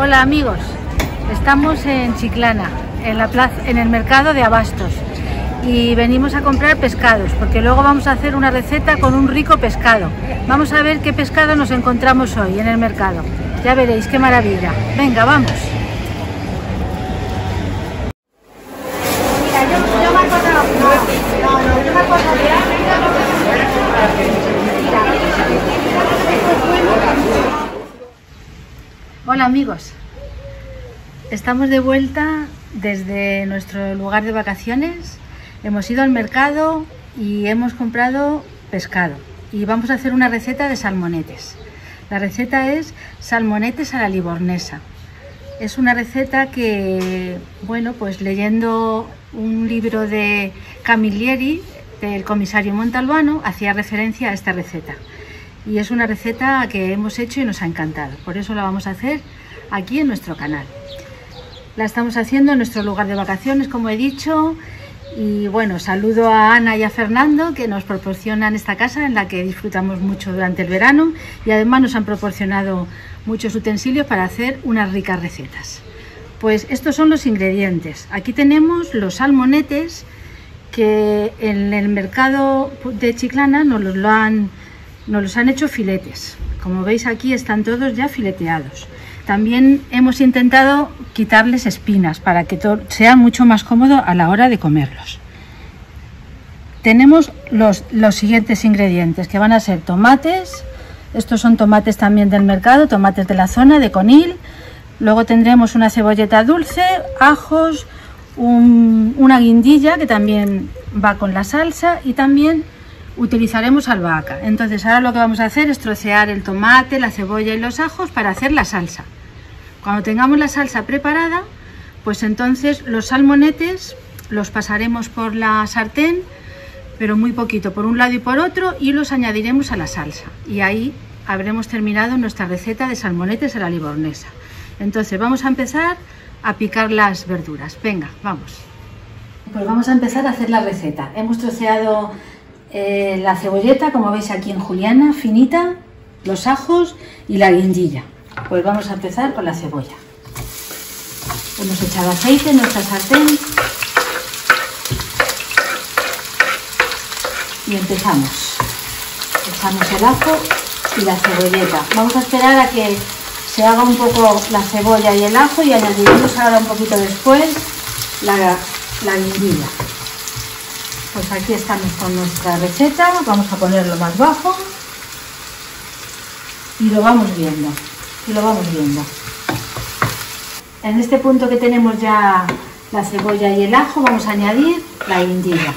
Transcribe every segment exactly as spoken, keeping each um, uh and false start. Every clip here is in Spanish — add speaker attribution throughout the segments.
Speaker 1: Hola amigos, estamos en Chiclana, en, la plaza, en el mercado de abastos, y venimos a comprar pescados porque luego vamos a hacer una receta con un rico pescado. Vamos a ver qué pescado nos encontramos hoy en el mercado. Ya veréis qué maravilla. Venga, vamos. Hola amigos, estamos de vuelta desde nuestro lugar de vacaciones. Hemos ido al mercado y hemos comprado pescado y vamos a hacer una receta de salmonetes. La receta es salmonetes a la livornesa. Es una receta que, bueno, pues leyendo un libro de Camilleri, del comisario Montalbano, hacía referencia a esta receta. Y es una receta que hemos hecho y nos ha encantado. Por eso la vamos a hacer aquí en nuestro canal. La estamos haciendo en nuestro lugar de vacaciones, como he dicho. Y bueno, saludo a Ana y a Fernando, que nos proporcionan esta casa en la que disfrutamos mucho durante el verano. Y además nos han proporcionado muchos utensilios para hacer unas ricas recetas. Pues estos son los ingredientes. Aquí tenemos los salmonetes que en el mercado de Chiclana nos los lo han... Nos los han hecho filetes. Como veis aquí están todos ya fileteados. También hemos intentado quitarles espinas para que sea mucho más cómodo a la hora de comerlos. Tenemos los, los siguientes ingredientes, que van a ser tomates. Estos son tomates también del mercado, tomates de la zona de Conil. Luego tendremos una cebolleta dulce, ajos, un, una guindilla que también va con la salsa, y también utilizaremos albahaca. Entonces ahora lo que vamos a hacer es trocear el tomate, la cebolla y los ajos para hacer la salsa. Cuando tengamos la salsa preparada, pues entonces los salmonetes los pasaremos por la sartén, pero muy poquito por un lado y por otro, y los añadiremos a la salsa. Y ahí habremos terminado nuestra receta de salmonetes a la livornesa. Entonces vamos a empezar a picar las verduras. Venga, vamos. Pues vamos a empezar a hacer la receta. Hemos troceado Eh, la cebolleta, como veis aquí en juliana, finita, los ajos y la guindilla. Pues vamos a empezar con la cebolla. Hemos echado aceite en nuestra sartén y empezamos. Echamos el ajo y la cebolleta. Vamos a esperar a que se haga un poco la cebolla y el ajo y añadiremos ahora un poquito después la, la guindilla. Pues aquí estamos con nuestra receta. Vamos a ponerlo más bajo y lo vamos viendo, y lo vamos viendo. En este punto que tenemos ya la cebolla y el ajo, vamos a añadir la guindilla.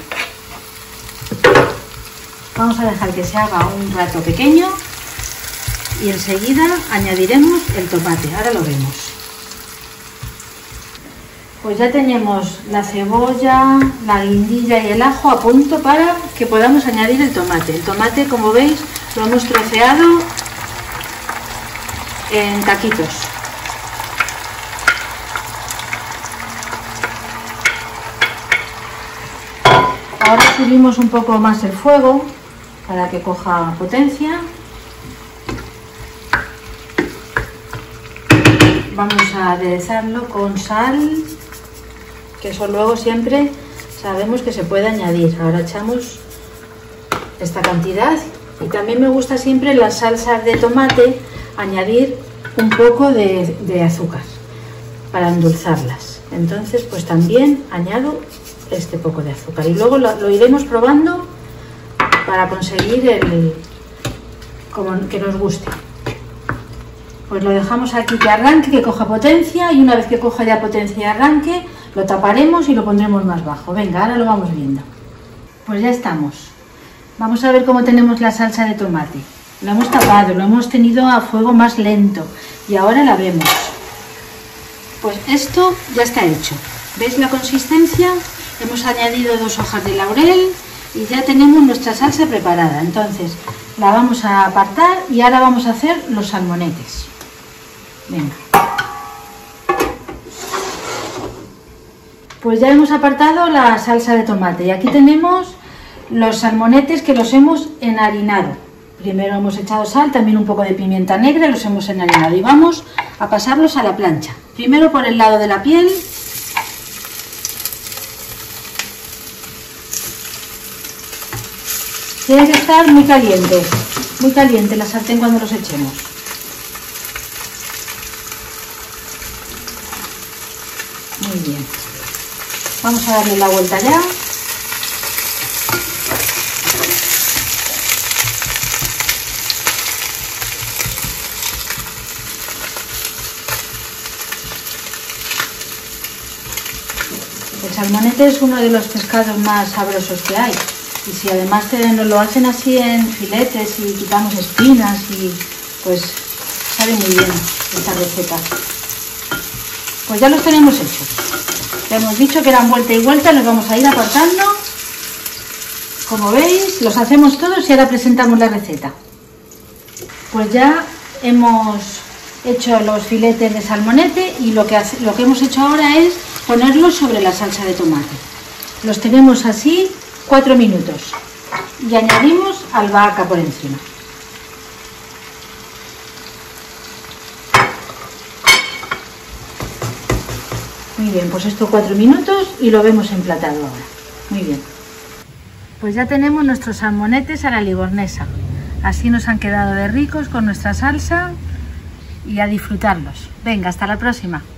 Speaker 1: Vamos a dejar que se haga un rato pequeño y enseguida añadiremos el tomate. Ahora lo vemos. Pues ya tenemos la cebolla, la guindilla y el ajo a punto para que podamos añadir el tomate. El tomate, como veis, lo hemos troceado en taquitos. Ahora subimos un poco más el fuego para que coja potencia. Vamos a aderezarlo con sal, que eso luego siempre sabemos que se puede añadir. Ahora echamos esta cantidad, y también me gusta siempre en las salsas de tomate añadir un poco de, de azúcar para endulzarlas. Entonces pues también añado este poco de azúcar y luego lo, lo iremos probando para conseguir el como que nos guste. Pues lo dejamos aquí que arranque, que coja potencia, y una vez que coja ya potencia y arranque, lo taparemos y lo pondremos más bajo. Venga, ahora lo vamos viendo. Pues ya estamos. Vamos a ver cómo tenemos la salsa de tomate. Lo hemos tapado, lo hemos tenido a fuego más lento y ahora la vemos. Pues esto ya está hecho. ¿Veis la consistencia? Hemos añadido dos hojas de laurel y ya tenemos nuestra salsa preparada. Entonces la vamos a apartar y ahora vamos a hacer los salmonetes. Venga. Pues ya hemos apartado la salsa de tomate y aquí tenemos los salmonetes que los hemos enharinado. Primero hemos echado sal, también un poco de pimienta negra, los hemos enharinado y vamos a pasarlos a la plancha. Primero por el lado de la piel. Tiene que estar muy caliente, muy caliente la sartén cuando los echemos. Muy bien. Vamos a darle la vuelta ya. El salmonete es uno de los pescados más sabrosos que hay. Y si además te, nos lo hacen así en filetes y quitamos espinas, y pues sabe muy bien esta receta. Pues ya los tenemos hechos. Ya hemos dicho que eran vuelta y vuelta, los vamos a ir apartando. Como veis, los hacemos todos y ahora presentamos la receta. Pues ya hemos hecho los filetes de salmonete y lo que, hace, lo que hemos hecho ahora es ponerlos sobre la salsa de tomate. Los tenemos así cuatro minutos y añadimos albahaca por encima. Muy bien, pues estos cuatro minutos y lo vemos emplatado ahora. Muy bien. Pues ya tenemos nuestros salmonetes a la livornesa. Así nos han quedado de ricos con nuestra salsa y a disfrutarlos. Venga, hasta la próxima.